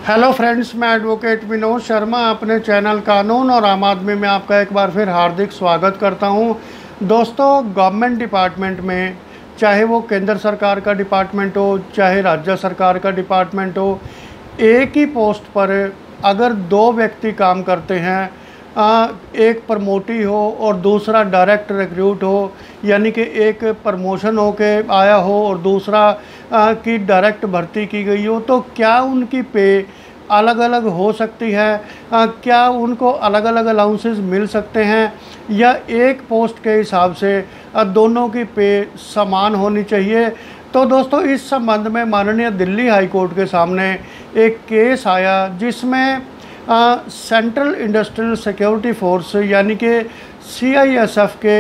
Hello friends, मैं advocate Vinod Sharma अपने channel कानून और आम आदमी में आपका एक बार फिर हार्दिक स्वागत करता हूं। दोस्तों, गवर्नमेंट डिपार्टमेंट में चाहे वो केंद्र सरकार का डिपार्टमेंट हो चाहे राज्य सरकार का डिपार्टमेंट हो, एक ही पोस्ट पर अगर दो व्यक्ति काम करते हैं, एक प्रमोटी हो और दूसरा डायरेक्ट रिक्रूट हो, यानी कि एक प्रमोशन हो के आया हो और दूसरा की डायरेक्ट भर्ती की गई हो, तो क्या उनकी पे अलग अलग हो सकती है? क्या उनको अलग अलग अलाउंसेस मिल सकते हैं या एक पोस्ट के हिसाब से दोनों की पे समान होनी चाहिए? तो दोस्तों, इस संबंध में माननीय दिल्ली हाई कोर्ट के सामने एक केस आया जिसमें सेंट्रल इंडस्ट्रियल सिक्योरिटी फोर्स यानी कि CISF के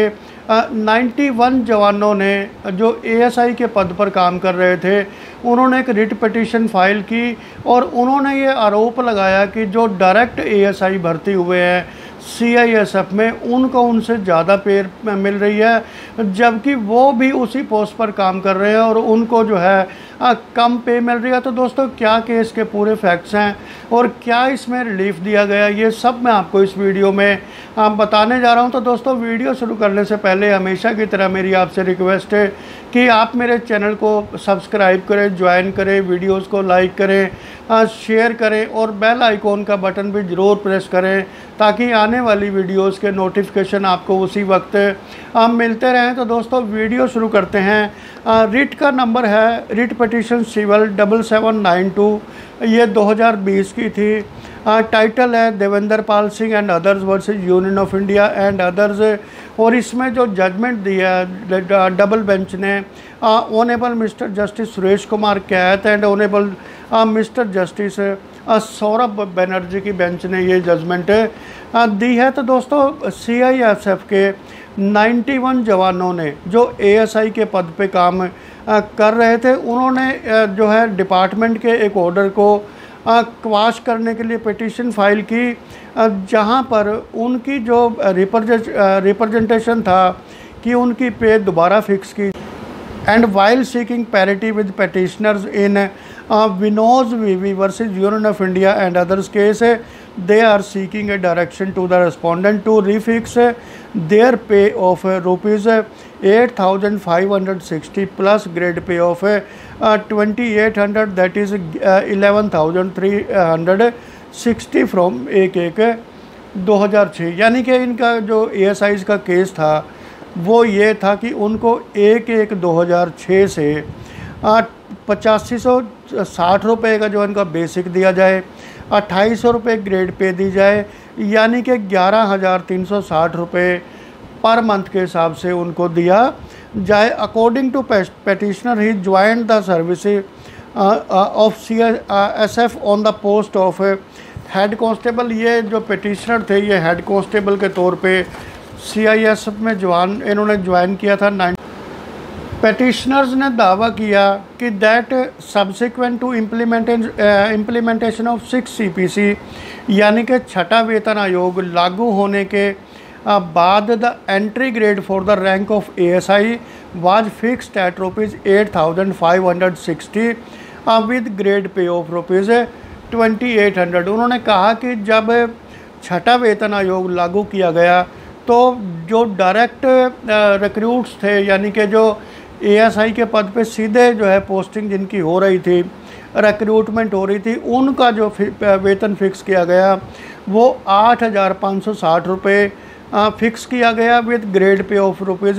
91 जवानों ने जो ASI के पद पर काम कर रहे थे, उन्होंने एक रिट पिटीशन फाइल की और उन्होंने ये आरोप लगाया कि जो डायरेक्ट ASI भर्ती हुए हैं CISF में, उनको उनसे ज़्यादा पे मिल रही है, जबकि वो भी उसी पोस्ट पर काम कर रहे हैं और उनको जो है कम पे मिल रही है। तो दोस्तों, क्या केस के पूरे फैक्ट्स हैं और क्या इसमें रिलीफ दिया गया, ये सब मैं आपको इस वीडियो में बताने जा रहा हूं। तो दोस्तों, वीडियो शुरू करने से पहले हमेशा की तरह मेरी आपसे रिक्वेस्ट है कि आप मेरे चैनल को सब्सक्राइब करें, ज्वाइन करें, वीडियोस को लाइक करें, शेयर करें और बेल आइकॉन का बटन भी ज़रूर प्रेस करें ताकि आने वाली वीडियोस के नोटिफिकेशन आपको उसी वक्त मिलते रहें। तो दोस्तों, वीडियो शुरू करते हैं। रिट का नंबर है रिट पिटीशन सिविल 7792, ये 2020 की थी। टाइटल है Devendra Pal Singh and others versus union of India and others. और इसमें जो जजमेंट दिया है डबल बेंच ने, honourable mister justice Suresh Kumar Kait and honourable mister justice Saurabh Banerjee की बेंच ने ये जजमेंट दी है। तो दोस्तों, CISF के 91 जवानों ने जो ASI के पद पे काम कर रहे थे, उन्होंने जो है डिपार्टमेंट के एक ऑर्डर को क्वाश करने के लिए पिटीशन फाइल की, जहां पर उनकी जो रिप्रेजेंटेशन था कि उनकी पे दोबारा फिक्स की। And while seeking parity with petitioners in Vinod VV versus Union of India and others case, they are seeking a direction to the respondent to refix their pay of rupees 8,560 plus grade pay of 2,800, that is 11,360 from 1/1/2006। यानी कि इनका जो ASIs का case था वो ये था कि उनको 1/1/2006 से 8560 रुपये का जो इनका बेसिक दिया जाए, 2800 रुपये ग्रेड पे दी जाए, यानी कि 11,360 रुपये पर मंथ के हिसाब से उनको दिया जाए। According to petitioner, he joined the service of CISF on the post of head constable. ये जो पिटिशनर थे, ये हेड कांस्टेबल के तौर पे CISF में इन्होंने ज्वाइन किया था। पेटिशनर्स ने दावा किया कि that subsequent to implementation of 6 CPC, यानी कि छठा वेतन आयोग लागू होने के बाद the entry grade for the rank of ASI was fixed at rupees 8,560 with grade pay of rupees 2,800। उन्होंने कहा कि जब छठा वेतन आयोग लागू किया गया तो जो डायरेक्ट रिक्रूट्स थे, यानी कि जो ASI के पद पे सीधे जो है पोस्टिंग जिनकी हो रही थी, रिक्रूटमेंट हो रही थी, उनका जो वेतन फिक्स किया गया वो 8,560 रुपये फिक्स किया गया with grade pay of rupees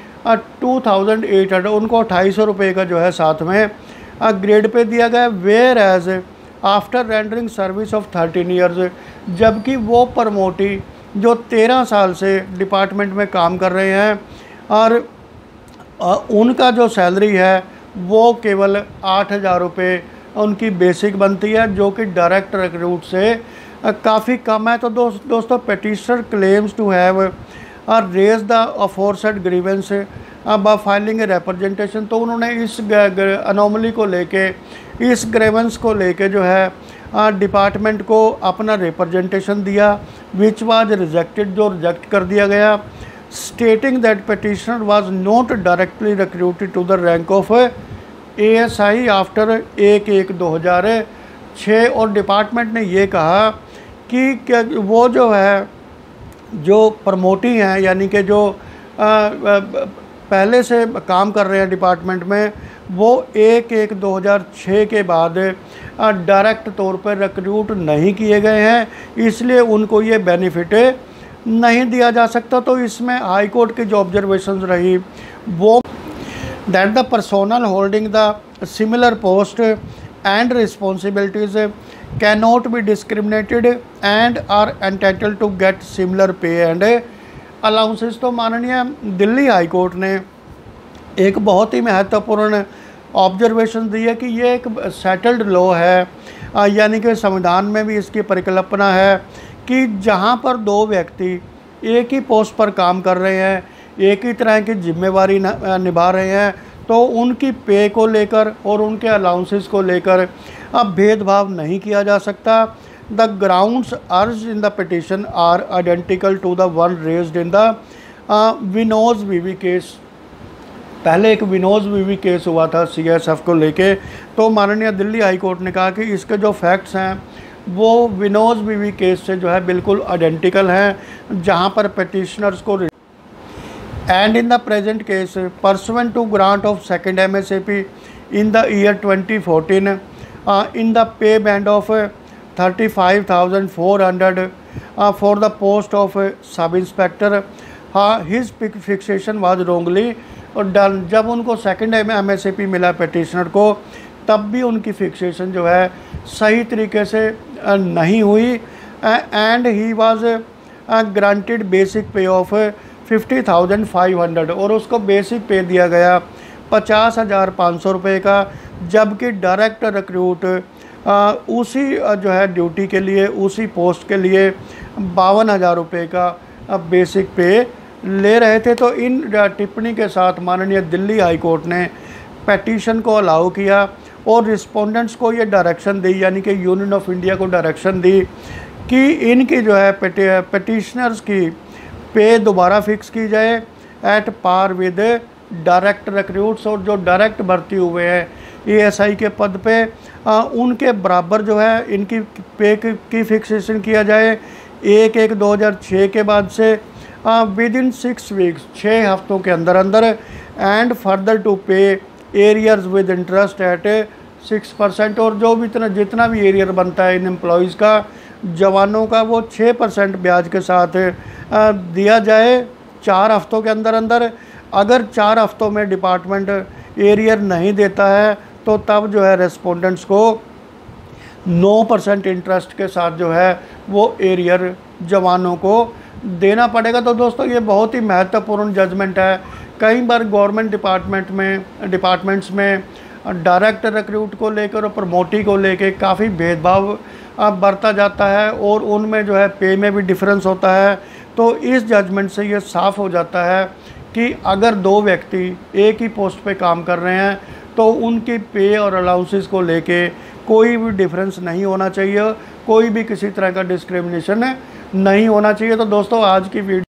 2,800। उनको 2,800 रुपये का जो है साथ में ग्रेड पे दिया गया। Whereas after rendering service of 13 years, जबकि वो प्रमोटी जो 13 साल से डिपार्टमेंट में काम कर रहे हैं और उनका जो सैलरी है वो केवल 8,000 रुपये उनकी बेसिक बनती है, जो कि डायरेक्ट रिक्रूट से काफ़ी कम है। तो दोस्तों, petitioner claims to have raise the aforesaid grievance by filing a representation. तो उन्होंने इस अनोमली को लेके, इस ग्रीवेंस को लेके जो है डिपार्टमेंट को अपना रिप्रेजेंटेशन दिया, विच वाज रिजेक्टेड, जो रिजेक्ट कर दिया गया, stating that petitioner was not directly recruited to the rank of ASI after 1/1/2000 6 और डिपार्टमेंट ने ये कहा कि वो जो है जो प्रमोटी हैं, यानी कि जो पहले से काम कर रहे हैं डिपार्टमेंट में, वो 1/1/2006 के बाद डायरेक्ट तौर पर रिक्रूट नहीं किए गए हैं, इसलिए उनको ये बेनिफिट नहीं दिया जा सकता। तो इसमें हाई कोर्ट की जो ऑब्जर्वेशन रही वो that the personnel holding the similar post and responsibilities can not be discriminated and are entitled to get similar pay and allowances. तो माननीय दिल्ली हाई कोर्ट ने एक बहुत ही महत्वपूर्ण ऑब्जर्वेशन दी है कि ये एक सेटल्ड लॉ है, यानी कि संविधान में भी इसकी परिकल्पना है कि जहाँ पर दो व्यक्ति एक ही पोस्ट पर काम कर रहे हैं, एक ही तरह की जिम्मेवारी निभा रहे हैं, तो उनकी पे को लेकर और उनके अलाउंसेस को लेकर अब भेदभाव नहीं किया जा सकता। The grounds urged in the petition are identical to the one raised in the Vinoj V V case. पहले एक विनोज वीवी केस हुआ था CSF को लेके, तो माननीय दिल्ली हाई कोर्ट ने कहा कि इसके जो फैक्ट्स हैं वो विनोज वीवी केस से जो है बिल्कुल आइडेंटिकल हैं, जहां पर पिटिशनर्स को and in the present case pursuant to grant of second MSAP in the year 2014 in the pay band of 35,400 for the post of sub inspector, his fixation was wrongly और done. जब उनको second MSAP मिला petitioner को, तब भी उनकी fixation जो है सही तरीके से नहीं हुई and he was granted basic pay of 50,500 और उसको बेसिक पे दिया गया 50,500 रुपये का, जबकि डायरेक्ट रिक्रूट उसी जो है ड्यूटी के लिए, उसी पोस्ट के लिए 52,000 रुपये का बेसिक पे ले रहे थे। तो इन टिप्पणी के साथ माननीय दिल्ली हाई कोर्ट ने पिटीशन को अलाउ किया और रिस्पोंडेंट्स को ये डायरेक्शन दी, यानी कि यूनियन ऑफ इंडिया को डायरेक्शन दी कि इनकी जो है पिटिशनर्स की पे दोबारा फिक्स की जाए at par with direct recruits, और जो डायरेक्ट भर्ती हुए हैं ASI के पद पे उनके बराबर जो है इनकी पे की फिक्सेशन किया जाए 1/1/2006 के बाद से विद इन 6 वीक्स, 6 हफ्तों के अंदर अंदर, and further to pay arrears with interest at 6%, और जो भी जितना भी एरियर बनता है इन एम्प्लॉयज़ का, जवानों का, वो 6% ब्याज के साथ दिया जाए 4 हफ्तों के अंदर अंदर। अगर 4 हफ्तों में डिपार्टमेंट एरियर नहीं देता है तो तब जो है रेस्पोंडेंट्स को 9% इंटरेस्ट के साथ जो है वो एरियर जवानों को देना पड़ेगा। तो दोस्तों ये बहुत ही महत्वपूर्ण जजमेंट है। कई बार गवर्नमेंट डिपार्टमेंट्स में डायरेक्ट रिक्रूट को लेकर और प्रमोटी को लेकर काफ़ी भेदभाव बरता जाता है और उनमें जो है पे में भी डिफरेंस होता है। तो इस जजमेंट से ये साफ़ हो जाता है कि अगर दो व्यक्ति एक ही पोस्ट पे काम कर रहे हैं तो उनकी पे और अलाउंसेस को लेके कोई भी डिफरेंस नहीं होना चाहिए, कोई भी किसी तरह का डिस्क्रिमिनेशन नहीं होना चाहिए। तो दोस्तों आज की वीडियो